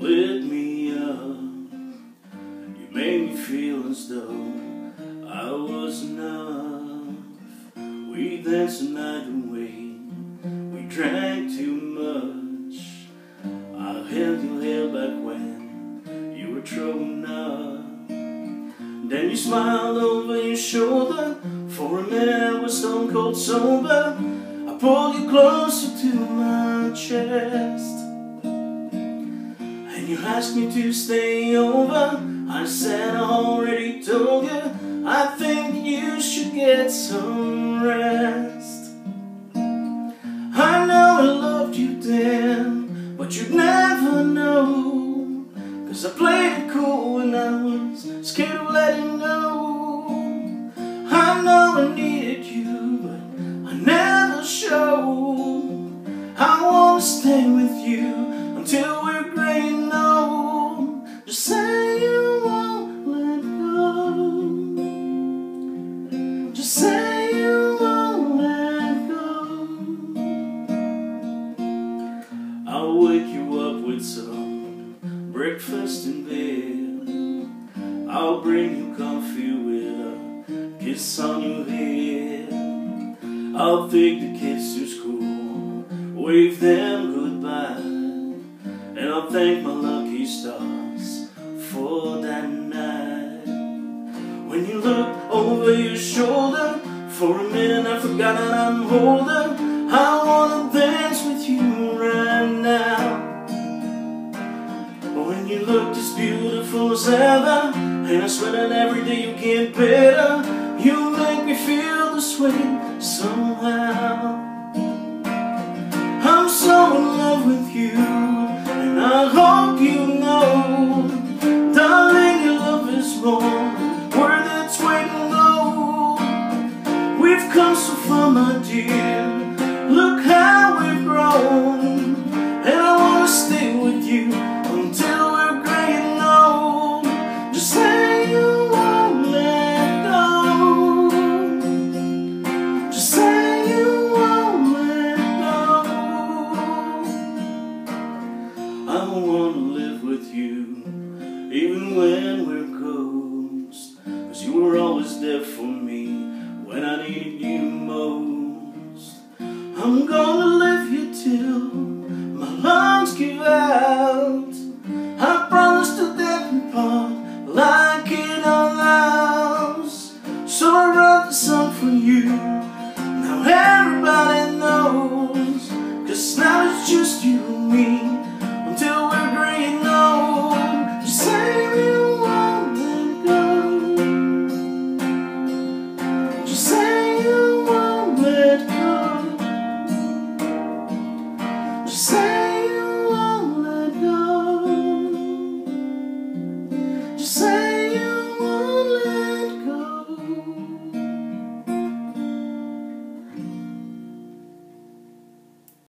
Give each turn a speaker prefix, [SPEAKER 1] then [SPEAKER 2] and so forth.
[SPEAKER 1] lit me up. You made me feel as though I was enough. We danced the night away, we drank too much. I held your hair back when you were troubled up. Then you smiled over your shoulder. For a minute I was stone cold sober. I pulled you closer to my chest, and you asked me to stay over. I said I already told you, I think you should get some rest. I know I loved you then, but you'd never know, 'cause I played it cool when I was scared of letting go. I know I needed you, but I never showed. I wanna stay with you until we're gray and old. Just say you won't let go. Just say you won't let go. I'll wake you up with some breakfast in bed. I'll bring you coffee with a kiss on your head. I'll take the kids to school, wave them goodbye, and I'll thank my lucky stars for that night. When you look over your shoulder, for a minute I forgot that I'm older. I wanna dance with you right now. When you look as beautiful as ever, and I swear that every day you get better. You make me feel this way somehow. I'm so in love with you, and I hope you know, darling, your love is more worth its weight in gold. We've come so far, my dear, look how we've grown, and I wanna stay with you until we're gray and old. Just say you won't let go. Just say you won't let go. I wanna live with you even when we're cold.